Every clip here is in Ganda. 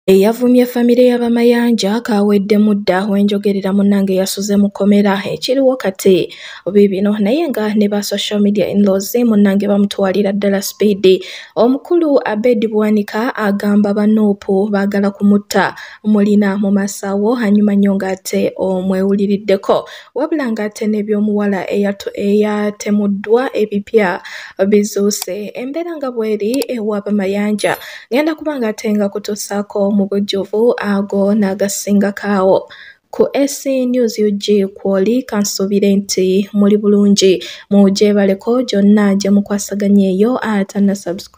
Eyavumye famire y'abamayanja kawedde mudda wenjogerera munnange yasuze mukomera ekiriwo kati bibino naye nga ne ba social media in-laws munnange bamutwalira ddala speed. Omukulu Abed Bwanika agamba banuupu baagala kumutta mulina mu masawo hanyuma nnyo ng'ate omwewuliriddeko wabula ng'ate n'ebyomuwala eyatemuddwa ebipya bizuuse embeera nga bweri ew'abamayanja ngenda kubanga ate nga kutuusaako mu bujjuvu ago n'agasinga kaawo. Ku SC News UG kwoli kansuubire nti muli bulungi mujeebaleko gyonna gye mukwasaganya eyo atanna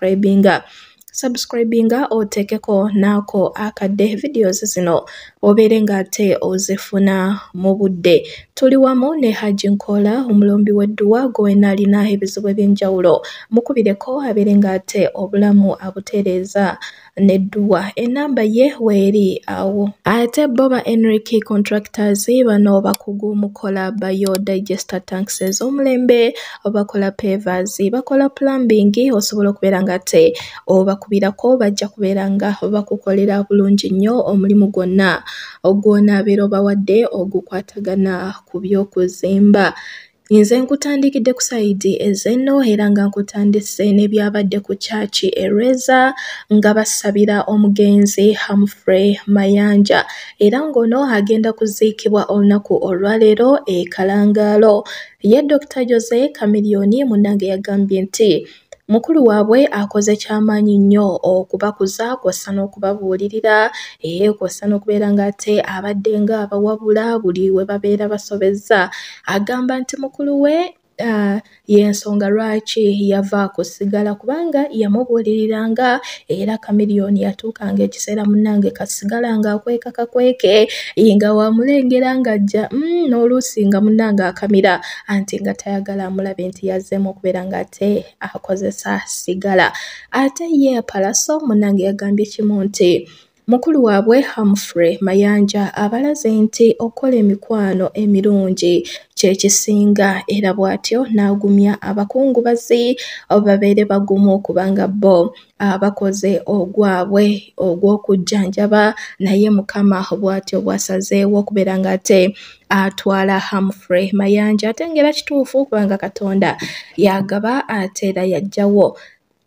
subscribinga oteekeko naako akadde videos zino obeere ng'ate ozifuna mu budde. Tuli wamu ne Haji Nkola omulombi w'edduwa gwena alina ebizibu eby'enjawulo mukubireko abeere ng'ate obulamu abutereeza n'edduwa enamba ye weeri awo. Ate Boba Enrique Contractors bano bakugu mukola biodigester tanks ez'omulembe bakola pavers bakola plumbing osobola okubeera ng'ate obakubirako bajja kubeera nga bakukolera bulungi nnyo omulimu gwonna ogw'onaabeera obawadde ogukwatagana ku by'okuzimba. Nze nkutandikidde ku sayidi ez'enno era nga nkutandise n'ebyabadde ku chaachi Ereza nga basabira omugenzi Humphrey Mayanja era ng'ono agenda kuziikibwa olunaku olwaleero e Kalangaalo. Ye Dr. Jose Chameleon munnange yagambye nti mukulu waabwe akoze kyamaanyi nnyo okubakuza kw'ossa n'okubabuulirira kw'ossa n'okubeera ng'ate abadde nga abawabula buli we babeera basobezza. Agamba nti mukulu we y'ensonga lwaki yava kusigala kubanga yamubuuliriranga era Chameleon yatuukanga ekiseera munnange kasigala nga akweka kakweke nga wamulengera ng'ajja n'oluusi nga munnange akamira anti nga tayagala amulabe nti yazzeemu okubeera ng'ate akozesa sigala. Ate ye Palaso munnange yagambye kimu nti mukulu waabwe Humphrey Mayanja abalaze nti okukola emikwano emirungi kyekisinga era bw'atyo n'agumya abakungubazi babeere bagumu kubanga bo abakoze ogwabwe ogw'okujjanjaba naye Mukama bw'atyo bw'asazeewo okubeera ng'ate atwala Humphrey Mayanja ate ng'era kituufu kubanga Katonda yagaba ate era yaggyawo.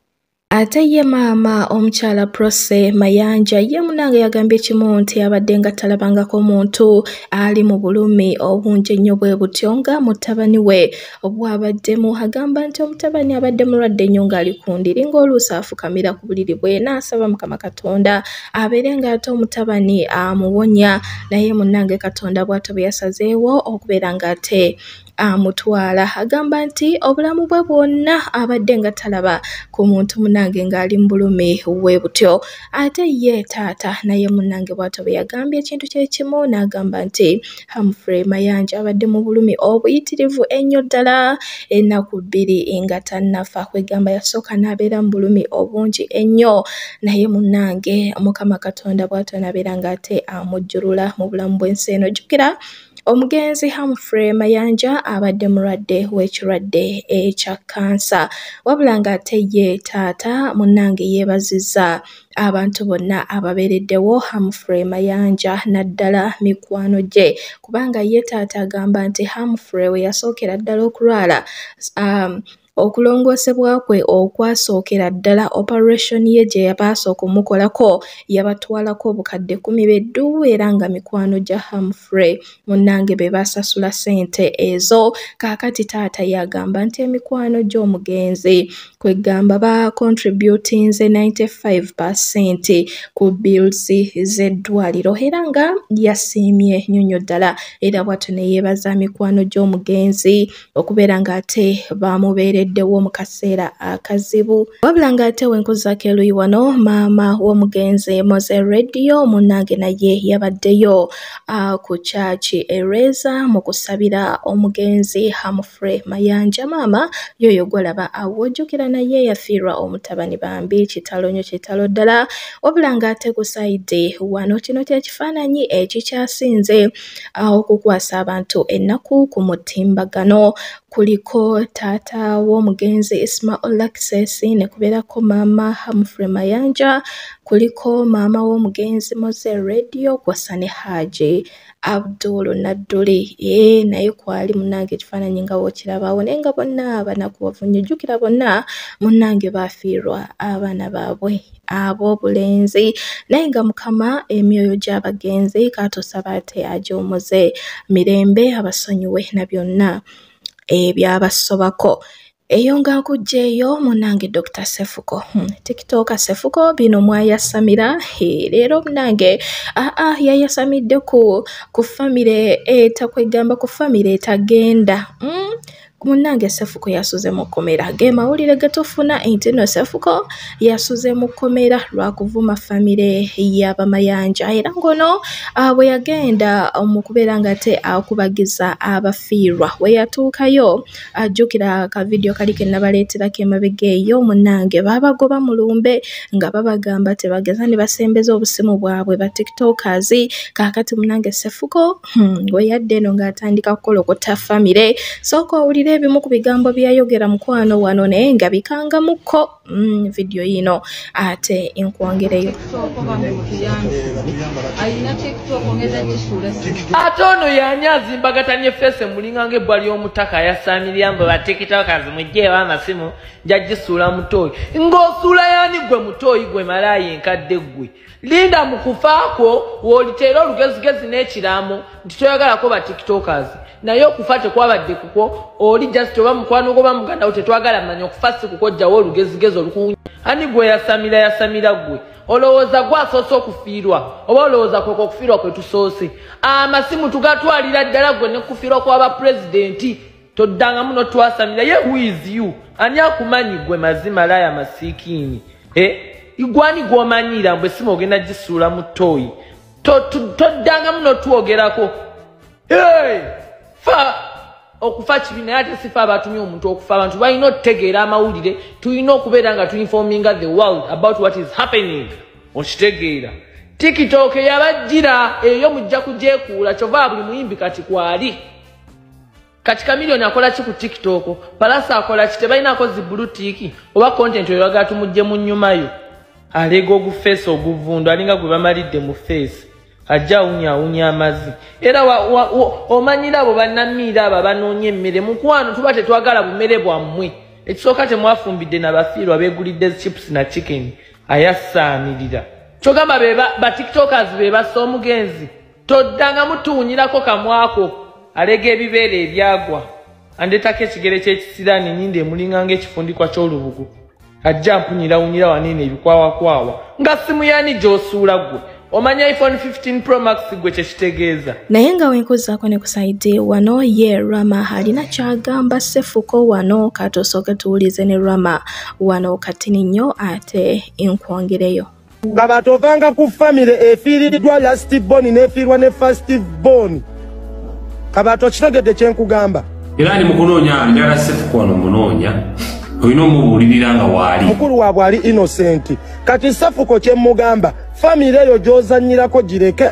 Ate ye maama omukyala Prose Mayanja ye munnange yagambye kimu nti abadde nga talabangako muntu ali mu bulumi obungi ennyo bwe butyo nga mutabani we obwabaddemu. Agamba nti omutabani abadde mulwadde nnyo ng'ali ku ndiri ng'oluusi afukamira ku buliri bwe n'asaba Mukama Katonda abeere ng'ate omutabani amuwonya naye munnange Katonda bw'atyo bwe yasazeewo okubeera ng'ate amutwala. Agamba nti obulamu bwe bwonna abadde nga talaba ku muntu munnange ng'ali mu bulumi bwe butyo. Ate ye taata naye munnange bw'atyo bwe yagambye ekintu kye kimu n'agamba nti Humphrey Mayanja abadde mu bulumi obuyitirivu ennyo ddala ennaku 2 nga tannafa kwegamba yasooka n'abeera mu bulumi obungi ennyo naye munnange Mukama Katonda bw'atyo n'abeera ng'ate amujjulula mu bulamu bw'ensi eno. Jjukira omugenzi Humphrey Mayanja abadde mulwadde w'ekirwadde ekya kansa wabula ng'ate ye taata munnange yeebazizza abantu bonna ababeereddewo Humphrey Mayanja naddala mikwano gye kubanga ye taata agamba nti Humphrey we yasookera ddala okulwala okulongoosebwa kwe okwasookera ddala operation ye gye yabaasooka omukolako yabatwalako obukadde 10 beddu era nga mikwano gya Humphrey munnange be basasula ssente ezo. Kaakati taata yagamba nti emikwano gy'omugenzi kwegamba ba contributinze 95% ku bills z'eddwaliro era nga yasiimye nnyo ddala era bw'atyo ne yeebaza mikwano gy'omugenzi okubeera ng'ate bamubeereddewo mu kaseera akazibu. Wabula ng'ate wenkuzaako eruyi wano maama w'omugenzi Moze Radio munnange naye yabaddeyo ku chaachi Ereza mu kusabira omugenzi Humphrey Mayanja. Maama yoyo gwalaba awojjukira naye yafiirwa omutabani bambi kitalo nnyo kitalo ddala wabula ng'ate ku sayidi wano kino kyekifaananyi ekikyasinze okukwasa abantu ennaku ku mutimbagano kuliko taata w'omugenzi Ismail Access ne kubeerako maama Humphrey Mayanja kuliko maama w'omugenzi Moze Radio kwasa ne Haji Abdul Nadduli naye kwali munnange ekifaananyi nga wokirabawo naye nga bonna banakubavu jjukira bonna munnange baafiirwa abaana baabwe ab'obulenzi naye nga mukama emyoyo gy'abagenzi katusaba ate agy'omuze mirembe abasonyiwe na byonna ebyabasobako eyo nga nkugjeeyo munnange Dr. Sefuko TikTok Sefuko bino mwayasamira leero munnange yayasamidde ku famire takwegamba ku famire etagenda munnange Sefuko yasuze mu kkomera ge mawulire getufuna enti no Sefuko yasuze mu kkomera lwa kuvuma famire y'abamayanja era ngono bwe yagenda mu kubeera nga te akubagiza abafiirwa we yatuukayo ajjukira ka video kali ke nabaleeterako emabega eyo munnange babagoba mulumbe nga babagamba tebageza ne basembeza obusimu bwabwe ba tiktokers kaakati munnange Sefuko we yadde eno ng'atandika kukolokota famire sooka owulire ebimu ku bigambo byayogera mukwano wano naye nga bikangamuko video yino ate enkwongereyo ate ono yanyazimbagattanye fese mulinga ng'ebbwa ly'omutaka yasaamiryambo ba tiktokers mujjeewo amasimu njagisuula mutooyi ng'osuula yani gwe mutooyi gwe malaayi enkadde gwe linda mu kufaako w'oliteera olugezigezi n'ekiraamo nti toyagalako ba tiktokers naye okufa tekwabadde kuko oli just oba mukwano goba muganda wo tetwagala manya okufa si kukojjawo olugezigezi olukuunya ani gwe yasamira gwe olowooza gwasoose okufiirwa oba olowooza kweko okufiirwa kwe tusoose amasimu tugatwalira ddala gwe ne kufiirwa kw'aba pulezidenti toddangamu notwasamira ye who is you ani akumanyi gwe mazima laya masiikiini igwani gw'omanyira mbwe simu ogenda gisuula mu ttooyi toddangamu notwogerako fa okufa kibi naye ate sifa abatumye omuntu okufa abantu balina okutegeera amawulire tulina okubeera nga tuinforminga the world about what is happening okitegeera tiktok yabajjira eyo mujja kugyekuula kyova buli muyimbi kati kwali kati Chameleon akola ki ku tiktok palasa akola ki tebalinaako zibulutiki oba content oyo bagala tumugye mu nnyumayo alega ogufeesi oguvundu alinga gwe bamalidde mu feesi ajja awunya amazi era omanyira abo bannamiira abo banoonya emmere mukwano tuba tetwagala bumere bwammwe ekisooka temwafumbidde nabafiirwa beegulidde chips na chicken ayasaanirira kyogamba ba tiktokers be bassa omugenzi toddanga mutuwunyirako kamwako alega ebibeera ebyagwa andetako ekigere ky'ekisiraani nyinde emulinga ng'ekifundikwa ky'olubugu ajja mpunyirawunyira wanene ebikwawakwawa nga simu yani gy'osuula gwe omanya iPhone 15 Pro Max gwe kyekitegeeza naye nga wenkuzaako ne ku sayidi wano ye Rama alina kyagamba Sefuko wano katosooke tuwulize ne Rama wano katini nnyo ate enkwongereyo nga tovanga ku famire efiiriddwa last born n'efiirwa ne first born kabato kitegedde kyenkugamba era ni mukunoonya njala Sefuko wano munoonya olina omubuulirira nga waali mukulu waabwe ali innocent kati Sefuko kyemmugamba famire eyo gy'ozannyirako gireke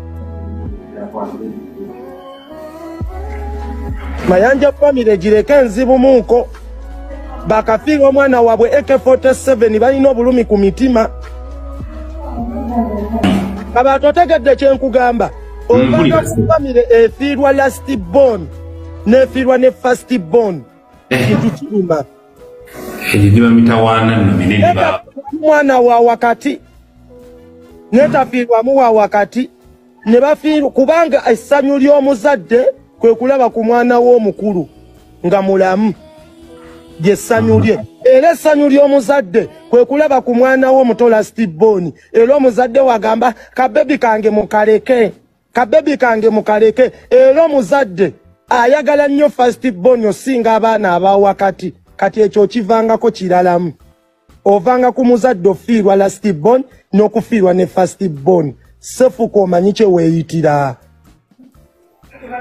Mayanja famire gireke enzibu munko bakafiirwa omwana waabwe AK47 balina obulumi ku mitima abantu otegedde kyenkugamba ovanga ku famire efiirwa last born n'efiirwa ne first born kintu kiruma ejidiba mitawaana nomineni mwana wa wakati netafiirwamu wa wakati ne bafiirwa kubanga essanyu ly'omuzadde kwe kulaba ku mwana w'omukulu nga mulamu lyessanyu lye era essanyu ly'omuzadde kwe kulaba ku mwana w'omuto last born era omuzadde wagamba kabebi kange mukaleke era omuzadde ayagala nnyo first born osinga abaana abawakati kati ekyo kivangako kiralamu ovanga ku muzadde ofiirwa last born n'okufiirwa ne first born Sefuko omanyi kye weeyitira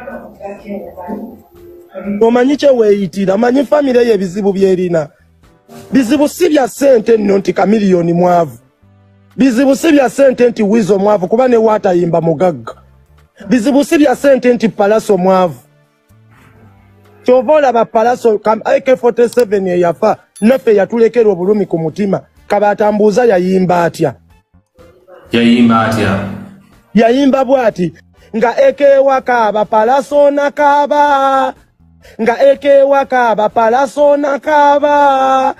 omanyi famire ye ebizibu byerina bizibu si bya ssente nno nti Chameleon mwavu. Bizibu si bya ssente nti Wizo mwavu kuba ne waatayimba mugagga. Bizibu si bya ssente nti Palaso mwavu. Kyova olaba Palaso AK47 eyafa naffe yatulekera obulumi ku mutima. Kabatambuuza yayimba atya? Yayimba bwati nga ekewakaaba Palaso nakaaba. Nga ekewakaaba Palaso nakaaba.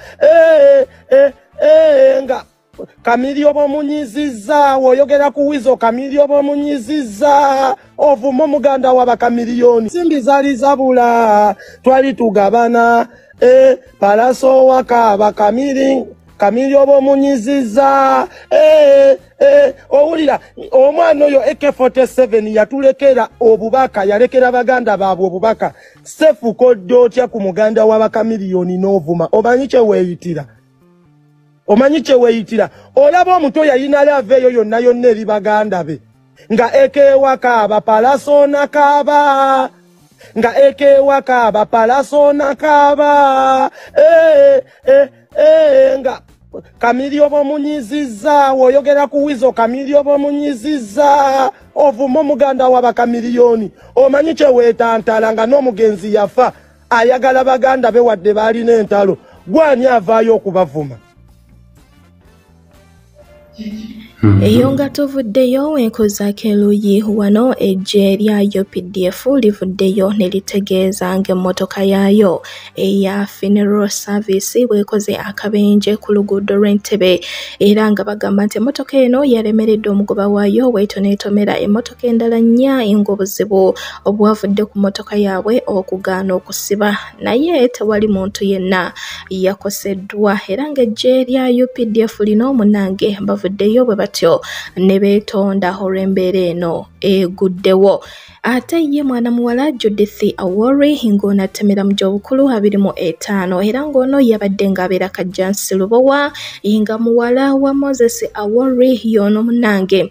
Nga Chameleon bomunyiziza woyogera ku Wizo Chameleon bomunyiziza ovumo muganda wa Chameleon simbi zali zabula twali tugabana Palaso wakaaba Chameleon bomunyiziza owulira omwana oyo AK47 yatulekera obubaka yalekera baganda baabwe obubaka sefu kodde otya ku muganda wa Chameleon n'ovuma omanyi kye weeyitira olaba omuto yayina laveeyo yonna yonna eri baganda be nga ekewakaaba Palaso nakaaba nga ekewakaaba Palaso nakaaba nga Chameleon bomunyiziza woyogera ku Wizo Chameleon bomunyiziza ovumo muganda wa Chameleon omanyi kye weetantala nga n'omugenzi yafa ayagala baganda be wadde baalina entalo gwani avaayo okubavuma. Eyo nga tuvuddeyo wenkozaako eruuyi wano eggye lya UPDF livuddeyo ne litegeeza ng'emmotoka yaayo eya funeral service bwekoze akabenje ku luguudo lw'Entebbe era nga bagamba nti emmotoka eno yalemeredde omugoba waayo bw'etoneetomera emmotoka endala nnya ng'obuzibu obwavudde ku mmotoka yaabwe okugaana okusiba naye tewali muntu yenna yakoseddwa era ng'eggye lya UPDF lino munnange bavuddeyo bwe batyo ne beetonda olw'embeera eno eguddewo. Ate ye mwana muwala Judith Awori ng'onatemera mu gy'obukulu 25 era ng'ono yabadde ng'abeera Kajjansi Lubowa nga muwala wa Moses Awori y'ono munnange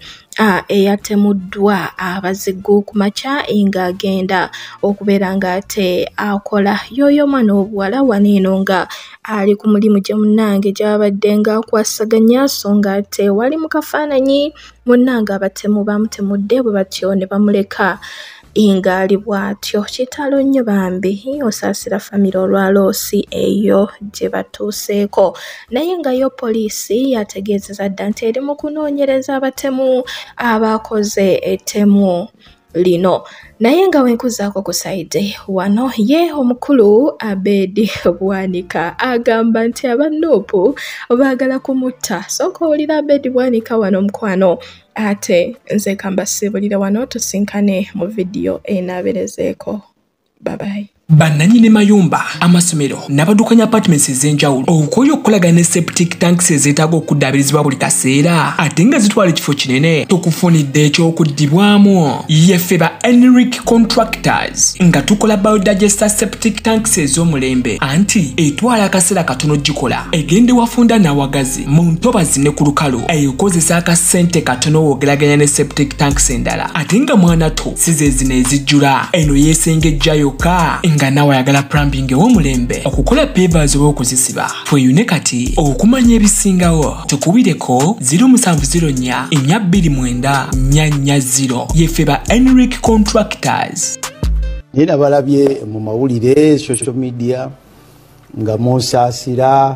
eyatemuddwa abazigu ku makya ng'agenda okubeera ng'ate akola yoyo mwana obuwala waneeno nga ali ku mulimu gye munnange gy'abadde ng'akwasaganya so ng'ate wali mu kafaananyi munnange abatemu bamutemudde bwe batyo ne bamuleka ingali bwatyo kitalo nnyo bambi osaasira famire olwaloosi eyo gye batuuseeko naye nga yo poliisi yategeezezza dda nti eri mu kunoonyereza abatemu abakoze ettemu lino naye nga wenkuzaako ku saidi wano ye omukulu Abedi Bwanika agamba nti abanoopu baagala kumutta sooka owulira Abedi Bwanika wano mukwano ate nze kambasibulira wano tusinkane mu vidiyo enaaberezeeko. Bye. Bannanyini mayumba, amasomero, n'abaddukanya apartments ez'enjawulo okwoyo okukolagana ne septic tanks ezeetaaga okuddaabirizibwa buli kaseera ate nga zitwala ekifo kinene tukufunidde ekyokuddibwamu yeffe ba Enric Contractors nga tukola biodigester septic tanks ez'omulembe anti etwala akaseera katono gikola egende wafunda n'awagazi mu ntobazi ne ku lukalu ekozesa akasente katono woogeraganya ne septic tanks endala ate nga mwana to si ze zino ezijjula eno yeesengejja yokka nga nawe ayagala plumbing ew'omulembe okukola pavers oba okuzisiba tweyune kati okumanya ebisingawo tukubireko 0704 429 440 yeffe ba Enric Contractors. Nina balabye mu mawulire social media nga musaasira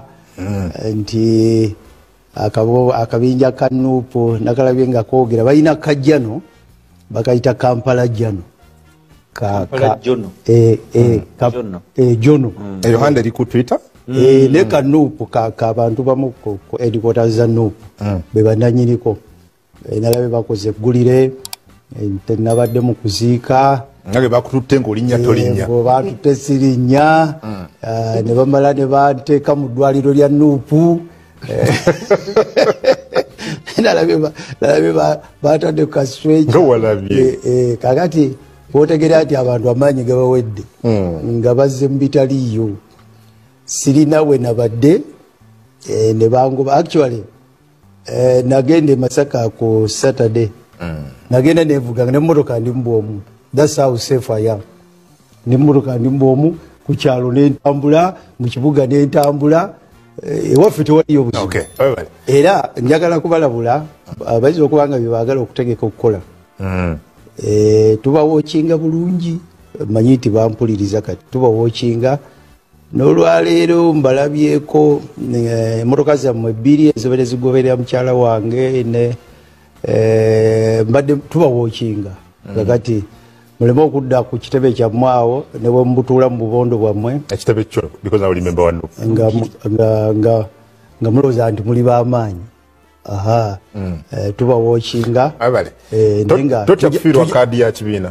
nti akabinja kanuupo nakalabye nga koogera balina kajjano bakayita Kampala jano Jono. Jono. Yohanda eri ku Twitter? Ne kanuupu abantu bamu ku headquarters za nuupu be bannannyiniko nalabe bakoze eggulire nabadde mu kuziika nage bakututte ng'olinnya tolinnya batutte sirinnya ne bamala ne banteeka mu ddwaliro lya nuupu nalabe batadde ku kasweki kakati otegera ati abantu amaanyi gabawedde nga bazze mu bitaliiyo sirina we nabadde ne bangoba actually nagenda Masaka ku Saturday nagenda nevuga n'emmotoka ndi mbwomu that's how safe I am n'emmotoka ndi mbwomu ku kyalo n'entambula mu kibuga n'entambula ewaffe tewaliyo buzibu era njagala kubalabula abayizi okubanga byebaagala okutegeka okukola tubawokinga bulungi manyi nti bampuliriza kati tubawokinga n'olwaleero mbalabyeko emmotoka zammwe 2 ezibeere zigoberera mukyala wange ne mbadde tubawokinga kakati muleme okudda ku kitebe kyammwe awo ne bwe mubutuula mu bubondo bwammwe ekitebe kyo because I remember one nga mulowooza nti muli b'amaanyi tubawokinga totya kufiirwa kaadi ya kibiina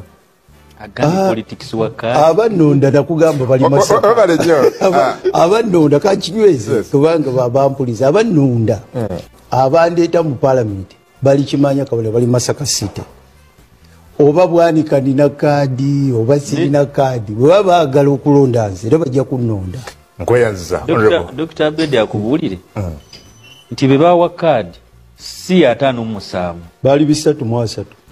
abannonda nakugamba bali abannonda kankinyweze kubanga babampuliza abannonda abandeeta mu palamenti bali kimanya kabula bali Masaka City oba bwanika nina kaadi oba sirina kaadi bwe baagala okulonda nze era bajja kunnonda nkweyanziza Dr. Abedi akubuulire nti be bawa kaadi si 57 bali 3 mu 3